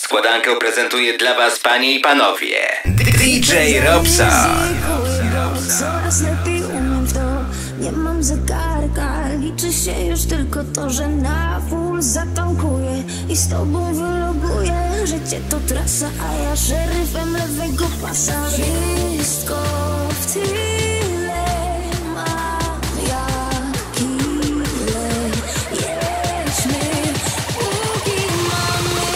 Składankę prezentuje dla was panie i panowie DJ Robson. Coraz lepiej umiem w to. Nie mam zegarka, liczy się już tylko to, że na full zatankuję i z tobą wyloguję. Życie to trasa, a ja szeryfem lewego pasa. Wszystko w tyle mam jak killer. Jedźmy, póki mamy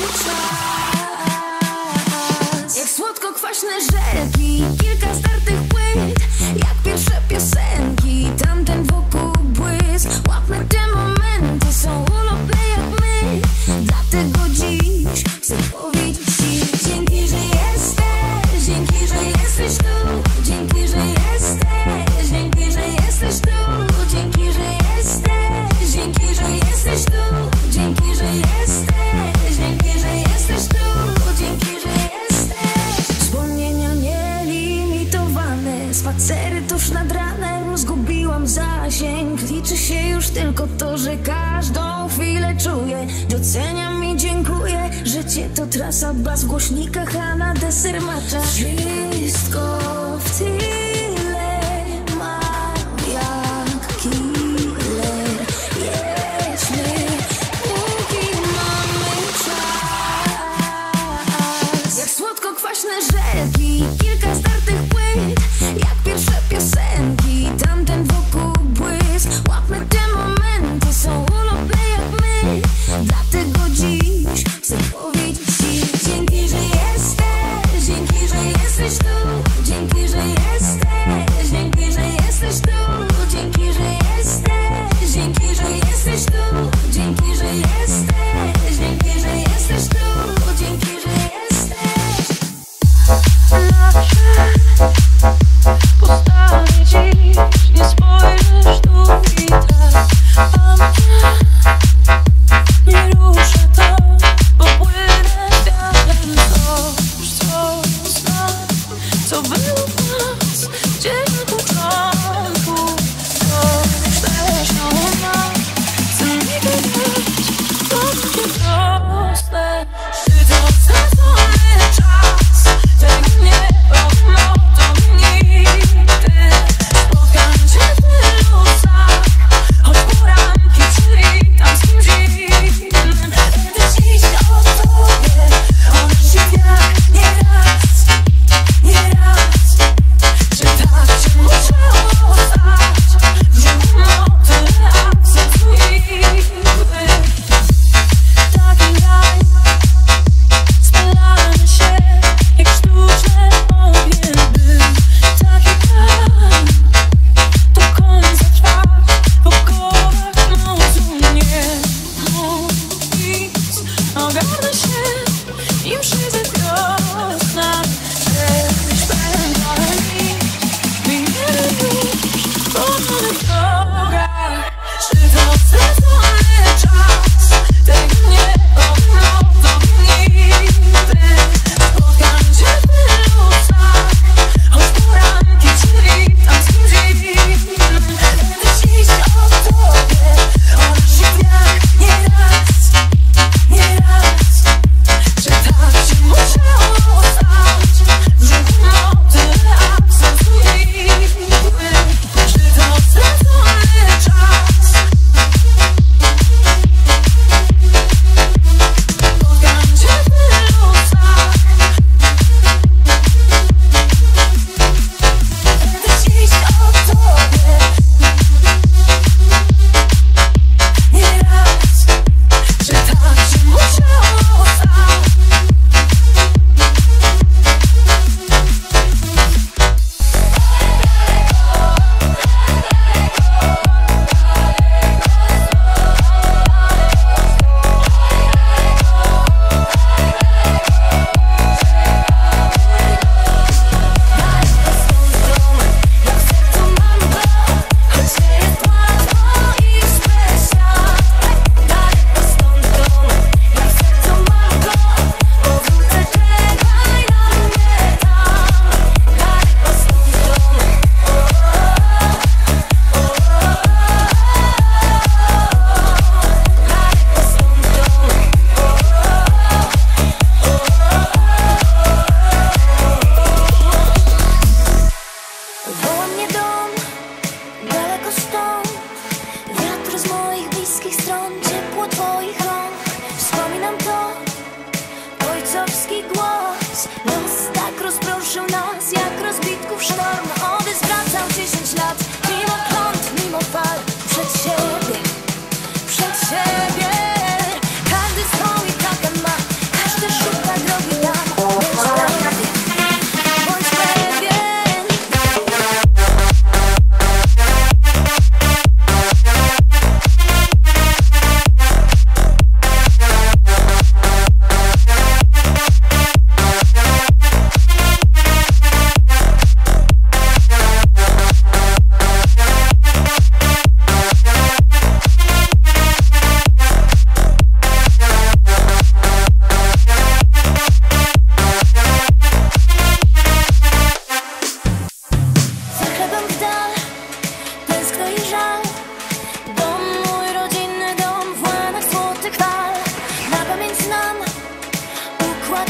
czas. Jak słodko-kwaśne żelki, kilka startych płyt, jak pierwsze piosenki, tamten wokół błysk. Łapmy te momenty, są ulotne jak my. Dlatego dziś chcę powiedzieć ci dzięki, że jesteś, dzięki, że jesteś tu. Dzięki, że jesteś, dzięki, że jesteś tu. Dzięki, że jesteś, dzięki, że jesteś tu. Dzięki, że jesteś, dzięki, że jesteś tu. Dzięki, że jesteś. Wspomnienia nielimitowane, spacery tuż nad ranem, zgubiłam zasięg. Liczy się już tylko to, że każdą chwilę czuję. Doceniam i dziękuję. Życie to trasa, bas w głośnikach, a na deser macza. Wszystko w tyle mam jak killer. Jedźmy, póki mamy czas. Jak słodko-kwaśne żelki, kilka startych płyt, jak pierwsze piosenki, tamten wokół błysk. Łapmy te momenty, są ulotne jak my. Dlatego dziś chcę powiedzieć ci dzięki, że jesteś, dzięki, że jesteś tu. Dzięki, że jesteś.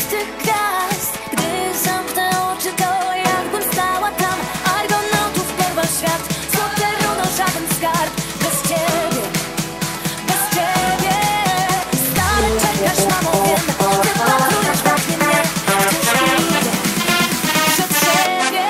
z tych gwiazd. Gdy zamknę oczy, to jakbym stała tam. Argonautów porwał świat, złote runo, żaden skarb. Bez ciebie, bez ciebie. Stale czekasz na mą wiem. Ty patrujesz właśnie mnie. Wciąż idę przed siebie.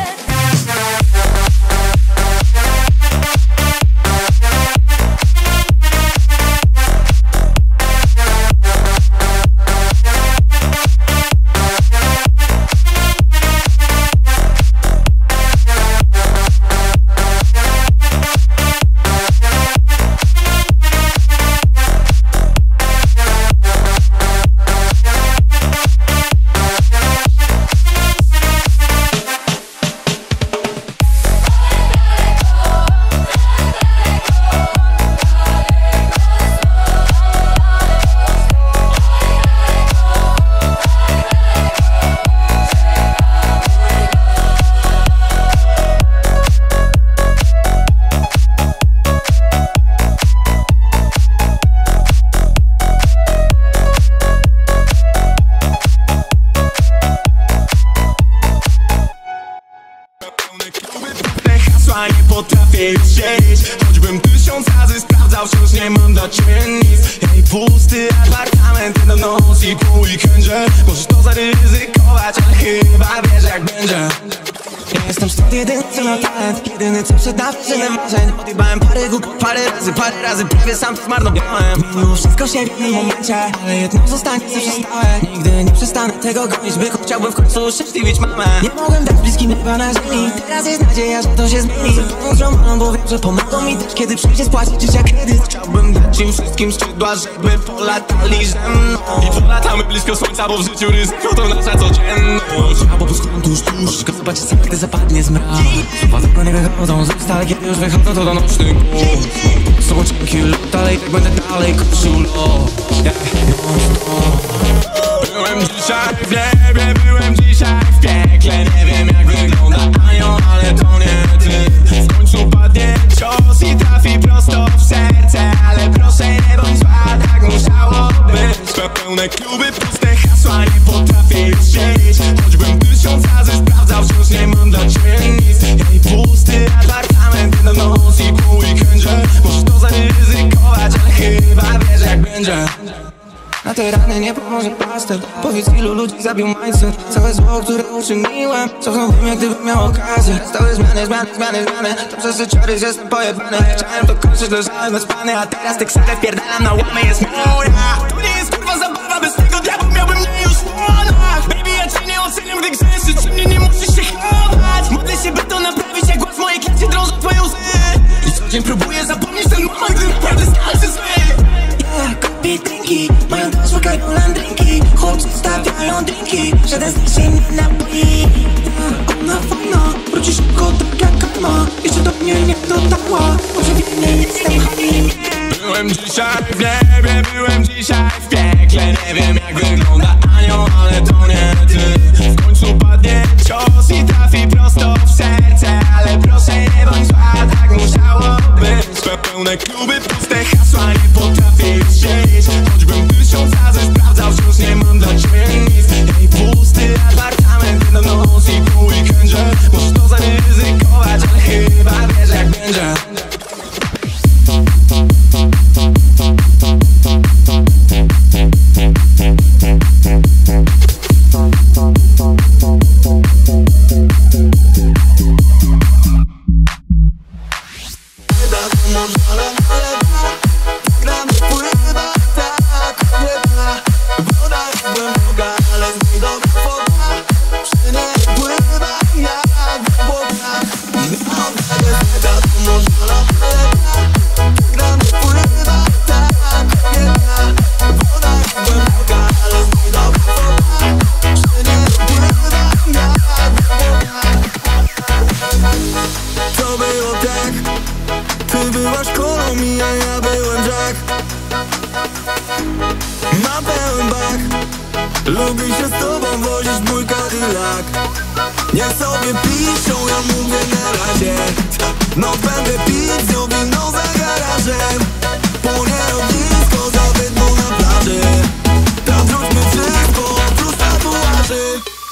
Nie potrafię już siedzieć. Choćbym 1000 razy sprawdzał, wciąż nie mam dla ciebie nic. Hej, pusty apartament, jeden noc i po weekendzie. Możesz to zaryzykować, ale chyba wiesz jak będzie. Ja jestem stąd jedyny, co ma talent. Jedyny, co przed nawyżeniem marzeń. Odjebałem parę głupot, parę razy prawie sam to zmarnowałem. Mimo wszystko się w jednym momencie, ale jedno zostanie zawsze stałe. Nigdy nie przestanę tego gonić, by chciałbym w końcu uszczęśliwić mamę. Nie mogłem dać bliskim nieba na ziemi. Teraz jest nadzieja, że to się zmieni. Pomogą mamą, bo wiem, że pomogą mi też, kiedy przyjdzie spłacić życia kredyt. Chciałbym dać im wszystkim skrzydła, żeby polatali ze mną. I polatamy blisko słońca, bo w życiu ryzyko to nasza codzienność. Ja po prostu tuż, tylko zobaczyć sam, gdy zapadnie zmrok. Słowa tylko nie wychodzą z usta, ale kiedy już wychodzą, to do nocnych głos. Są oczynki lot, ale i tak będę dalej koszulą. Byłem dzisiaj w niebie, byłem dzisiaj w piekle. Nie wiem jak wygląda anioł, ale to nie ty. W końcu padnie cios i trafi prosto w serce. Ale proszę nie bądź zła, tak musiało być. Pełne kluby, puste hasła, nie potrafię już siedzieć. Choćbym 1000 razy sprawdzał, wciąż nie mam dla ciebie nic. Hej, pusty apartament, jeden noc i po weekendzie. Możesz to zaryzykować, ale chyba wiesz jak będzie. Na te rany nie pomoże plaster. Powiedz, ilu ludzi zabił mindset. Całe zło, które uczyniłem, cofnąłbym jak gdybym miał okazję. Stałe zmiany. To przez te czary, że jestem pojebany. Chciałem to kończyć, leżałem bezpany. A teraz te ksarę wpierdalam na łamy, jest moja. To nie jest kurwa zabawa, bez tego diabeł miałbym mnie już w płonach. Baby, ja cię nie oceniam, gdy grzeszysz, przy mnie nie musisz się chować. Modlę się, by to naprawić, jak głos w mojej klasie drążą twoje łzy. I co dzień próbuję zapomnieć ten moment, gdy naprawdę stałem się zły. Kupię drinki, mają do szukać landrinki. Chłopcy stawiają drinki, żaden z nich się nie napoi. Ona fajna, wróci szybko tak jak karma. Jeszcze do mnie nie dotarła, może w nie jestem honey. Byłem dzisiaj w niebie, byłem dzisiaj w piekle. Nie wiem jak wygląda anioł, ale to nie ty. W końcu padnie cios i trafi prosto w serce. Ale proszę nie bądź zła, tak musiało być. Pełne kluby, puste hasła, nie potrafię już siedzieć. Choćbym 1000 razy sprawdzał, wciąż nie mam dla ciebie nic. Hej, pusty apartament, jeden noc i po weekendzie. Możesz to zaryzykować, ale chyba wiesz jak będzie. Lubię się z tobą wozić mój Cadillac. Niech sobie piszą, ja mówię na razie. No będę pić z nią wino za garażem. Płonie ognisko za wydmą na plaży. Tam wróćmy wszystko, plus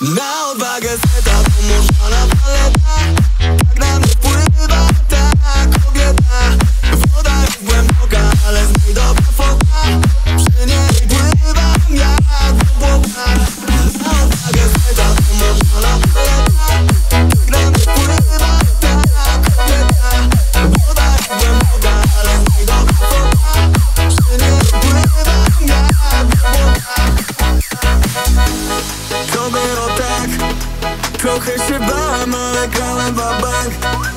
Na odwagę seta to można na paleta. Tak na mnie wpływa ta kobieta. Woda jest głęboka, ale z niej dobra foka. Przy niej pływam jak obłoka. Na odwagę seta to można na paleta. Tak na mnie wpływa ta kobieta. Woda jest głęboka, ale z niej dobra foka. Przy niej pływam jak obłoka. To było tak, trochę się bałem, ale grałem bank.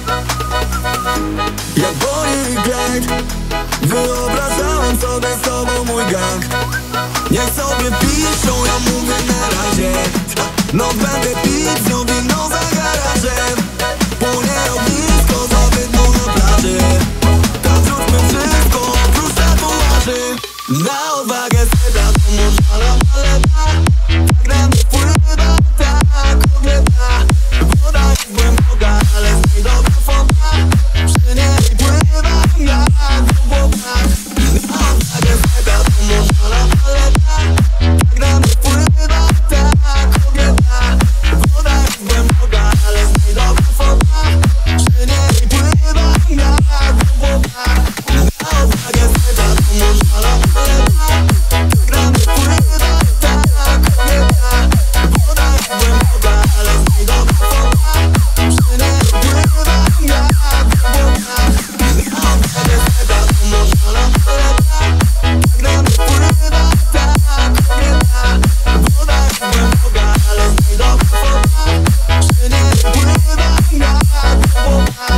Jak Bonnie i Clyde, wyobrażałem sobie z tobą mój gang. Niech sobie piszą, ja mówię na razie. No będę pić z nią wino za garażem. Płonie ognisko za wydmą na plaży. Tam zróbmy wszystko oprócz tatuaży. Na odwagę seta to można na paleta. Tak na mnie wpływa ta kobieta. Woda jest głęboka, ale z niej dobra foka. Przy niej pływam jak obłoka. Na odwagę seta to można na paleta. Tak na mnie wpływa ta kobieta. Woda jest głęboka, ale z niej dobra foka. Przy niej pływam jak obłoka. Na odwagę seta to można na paleta. Tak na mnie wpływa ta kobieta. Woda jest głęboka, ale z niej dobra foka. Przy niej pływam jak obłoka. Na odwagę seta to można na paleta. Tak na mnie wpływa ta kobieta. Woda jest głęboka, ale z niej dobra foka. Przy niej pływam jak obłoka.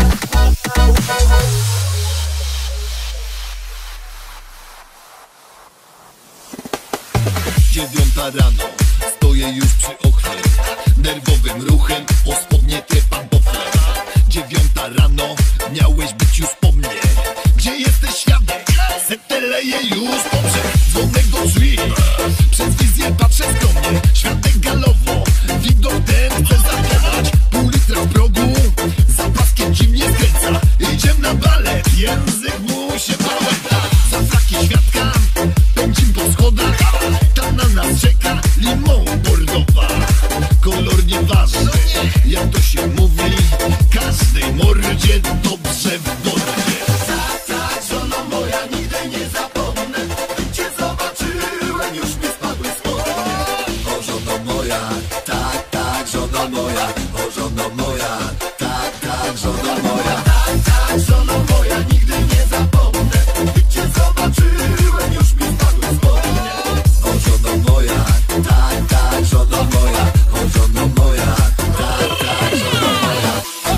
9 rano, stoję już przy oknie. Nerwowym ruchem o spodnie trepam bofle. 9 rano, miałeś być już po mnie. Gdzie jesteś świadek? Setę leje już dobrze. Dzwonek do drzwi, przez wizję patrzę skromnie. Światek galowo, widok ten chcę zachować. Pół litra w progu, za paskiem dziwnie skręca. Idziemy na balet, język mu się pałęta. Za fraki świadka, pędzim po schodach. Tam na nas czeka limon bordowa. Kolor nieważny, jak to się mówi. Każdej mordzie dobrze w mordzie. Tak, tak, żono moja, nigdy nie zapomnę. Cię zobaczyłem, już mi spadły spodnie. O żono moja, tak, tak, żono moja. O żono moja, tak, tak, żono moja. Tak, tak, żono moja, nigdy nie zapomnę. Cię zobaczyłem, już mi spadły spodnie. O żono moja, tak, tak, żono moja. O żono moja, tak, tak, żono moja.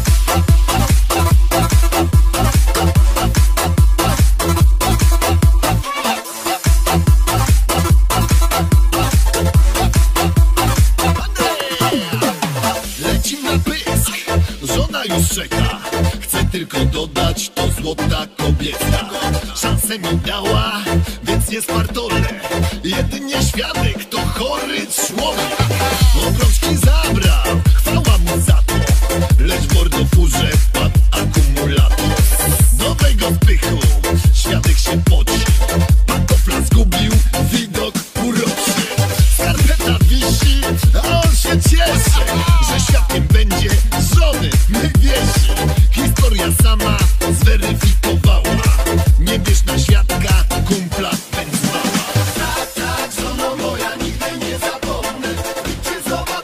Leci na pysk, żona już czeka. Chcę tylko dodać, to złota kobieta. Szansę mi dała, więc nie spartolę. Jedynie świadek to chory człowiek. Obrączki zabrał, chwała mu za to. Lecz w mordofurze wpadł akumulator. Nowego wpychu, świadek się poci. Pantofla zgubił, widok uroczy. Skarpeta wisi, a on się cieszy, że świadkiem będzie żony mych wieści. Historia sama zweryfikowała. Nie bierz na świadka, kumpla pędzwała. Tak, tak, żono moja, nigdy nie zapomnę. Cię zobaczyłem.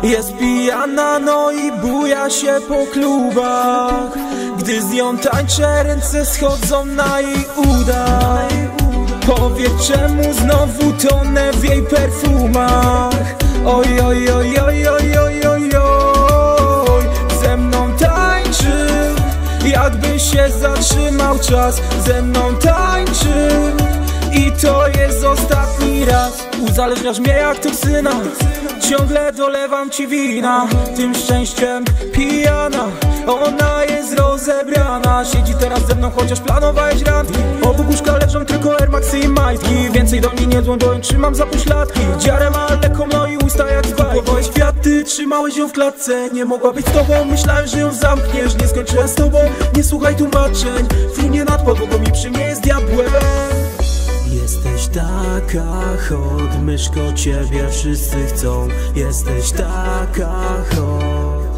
Jest pijana, no i buja się po klubach. Gdy z nią tańczę, ręce schodzą na jej udach. Powiedz, czemu znowu tonę w jej perfumach. Oj, oj, oj, oj, oj, oj, oj, oj. Ze mną tańczy, jakby się zatrzymał czas. Ze mną tańczy i to jest ostatni raz. Uzależniasz mnie jak toksyna, ciągle dolewam ci wina. Tym szczęściem pijana, ona jest rozebrana. Siedzi teraz ze mną, chociaż planowałeś randki. Obok łóżka leżą tylko Air Maxy i majtki. Więcej do mnie nie dzwoń, trzymam za pośladki. Dziarę ma lekką, no i usta jak z bajki. Kupowałeś kwiaty, trzymałeś ją w klatce. Nie mogła być z tobą, myślałem, że ją zamkniesz. Nie skończyłem z tobą, nie słuchaj tłumaczeń. Frunie nad podłogą i przy mnie jest diabłem. Jesteś taka hot, myszko, ciebie wszyscy chcą. Jesteś taka hot.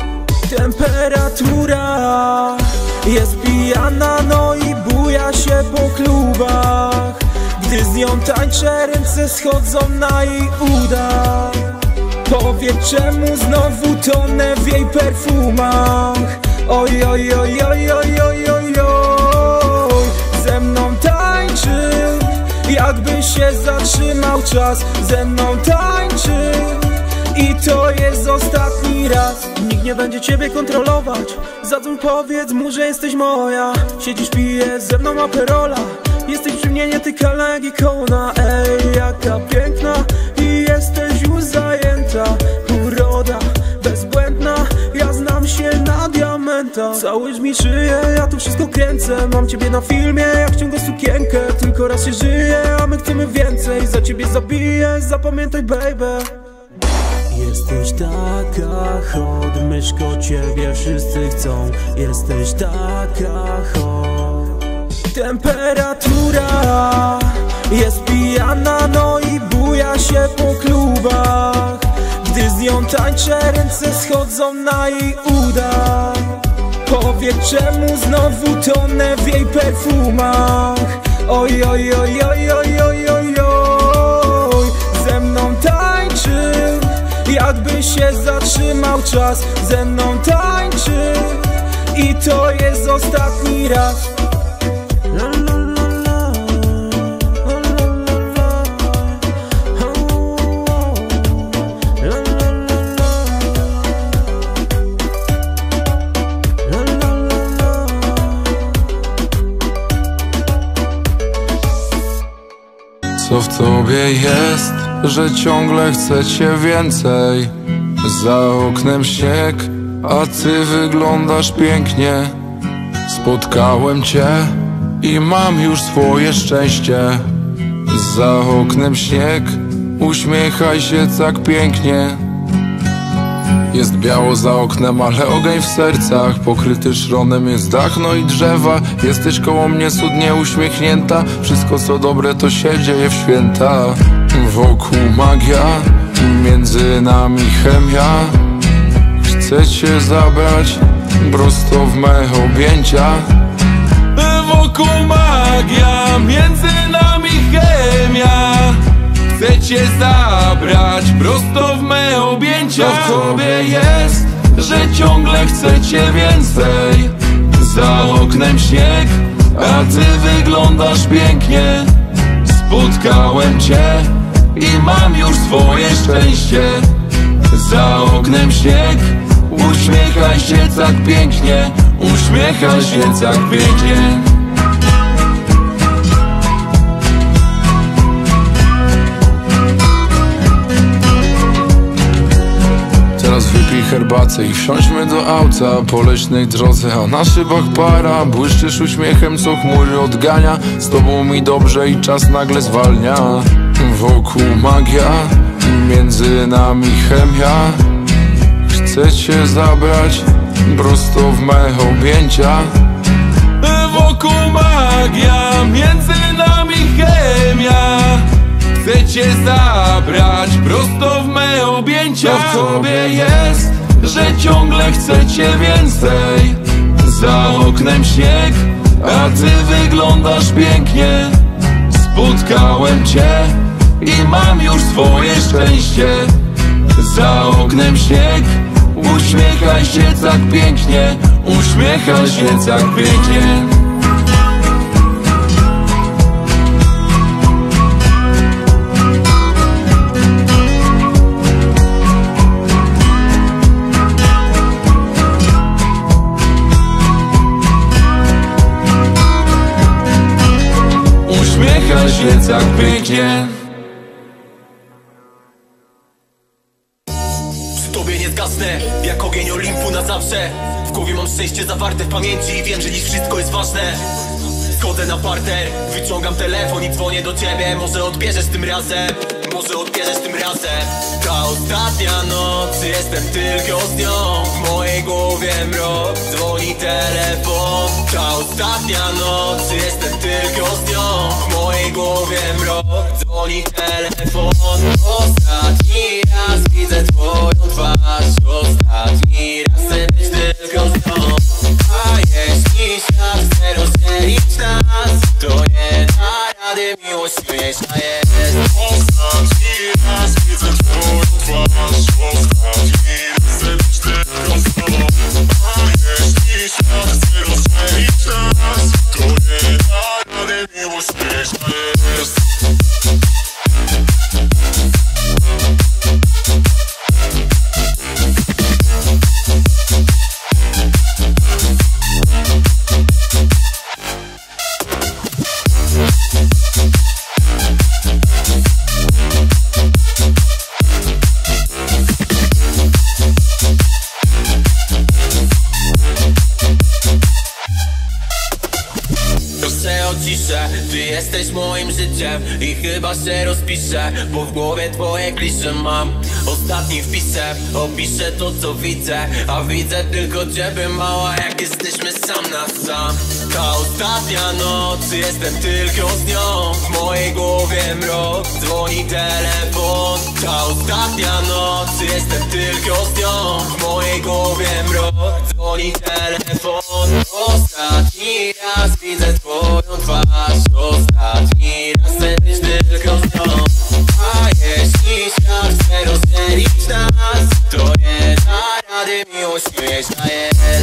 Temperatura jest pijana, no i buja się po klubach. Gdy z nią tańczę, ręce schodzą na jej udach. Powiedz, czemu znowu tonę w jej perfumach. Oj, oj, oj, oj, oj, oj, oj, oj. Ze mną tańczy, jakby się zatrzymał czas. Ze mną tańczy i to jest ostatni raz. Nikt nie będzie ciebie kontrolować. Zadzwoń, powiedz mu, że jesteś moja. Siedzisz, pijesz ze mną aperola. Jesteś przy mnie nietykalna jak ikona. Ej, jaka piękna i jesteś już zajęta. Uroda bezbłędna, ja znam się na diamenta. Całujesz mi szyję, ja tu wszystko kręcę. Mam ciebie na filmie, jak ściągę sukienkę. Tylko raz się żyje, a my chcemy więcej. Za ciebie zabiję, zapamiętaj, baby. Jesteś taka hot, myszko, ciebie wszyscy chcą. Jesteś taka hot. Temperatura jest pijana, no i buja się po klubach. Gdy z nią tańczę, ręce schodzą na jej udach. Powiedz, czemu znowu tonę w jej perfumach. Oj, oj, oj, oj, oj, oj, oj, oj. Ze mną tańczy, jakby się zatrzymał czas. Ze mną tańczy i to jest ostatni raz. Co w tobie jest, że ciągle chcecie więcej? Za oknem śnieg, a ty wyglądasz pięknie. Spotkałem cię i mam już swoje szczęście. Za oknem śnieg, uśmiechaj się tak pięknie. Jest biało za oknem, ale ogień w sercach. Pokryty szronem jest dach, no i drzewa. Jesteś koło mnie cudnie uśmiechnięta. Wszystko co dobre to się dzieje w święta. Wokół magia, między nami chemia. Chcę cię zabrać prosto w me objęcia. Wokół magia, między nami chemia. Chcę cię zabrać prosto w me objęcia. Co w tobie jest, że ciągle chcecie więcej? Za oknem śnieg, a ty wyglądasz pięknie. Spotkałem cię i mam już swoje szczęście. Za oknem śnieg, uśmiechaj się tak pięknie. Uśmiechaj się tak pięknie. Teraz wypij herbatę i wsiądźmy do auta po leśnej drodze, a na szybach para. Błyszczysz uśmiechem, co chmury odgania. Z tobą mi dobrze i czas nagle zwalnia. Wokół magia, między nami chemia. Chcę cię zabrać prosto w me objęcia. Wokół magia, między nami chemia. Chcę cię zabrać prosto w me objęcia. Co w tobie jest, że ciągle chcecie więcej? Za oknem śnieg, a ty wyglądasz pięknie. Spotkałem cię i mam już swoje szczęście. za oknem śnieg. Uśmiechaj się tak pięknie, uśmiechaj się tak pięknie. Uśmiechaj się tak pięknie. Przy tobie nie zgasnę, jak ogień Olimpu na zawsze. W głowie mam szczęście zawarte w pamięci i wiem, że dziś wszystko jest ważne. Schodzę na parter, wyciągam telefon i dzwonię do ciebie. Może odbierzesz tym razem, może odbierzesz tym razem. Ta ostatnia noc, jestem tylko z nią. W mojej głowie mrok, dzwoni telefon. Ta ostatnia noc, jestem tylko z nią. W mojej głowie mrok, dzwoni telefon. Ostatni raz widzę twoją twarz. Ostatni raz chcę być tylko z nią. A jeśli świat chce rozdzielić nas, to nie da rady, miłość śmieszna jest. Ostatni raz widzę twoją twarz. Ostatni raz chcę być tylko z tobą. A jeśli świat chce rozdzielić nas, to nie da rady, miłość śmieszna jest. Proszę o ciszę, ty jesteś moim życiem i chyba się rozpiszę, bo w głowie twoje klisze mam. Ostatnim wpisem opiszę to co widzę, a widzę tylko ciebie mała, jak jesteśmy sam na sam. Ta ostatnia noc, jestem tylko z nią. W mojej głowie mrok, dzwoni telefon. Ta ostatnia noc, jestem tylko z nią. W mojej głowie mrok, dzwoni telefon. Ostatni raz widzę twoją twarz. Ostatni raz chcę być tylko z nią. A jeśli świat chce rozdzielić nas, to nie da rady, miłość śmieszna jest.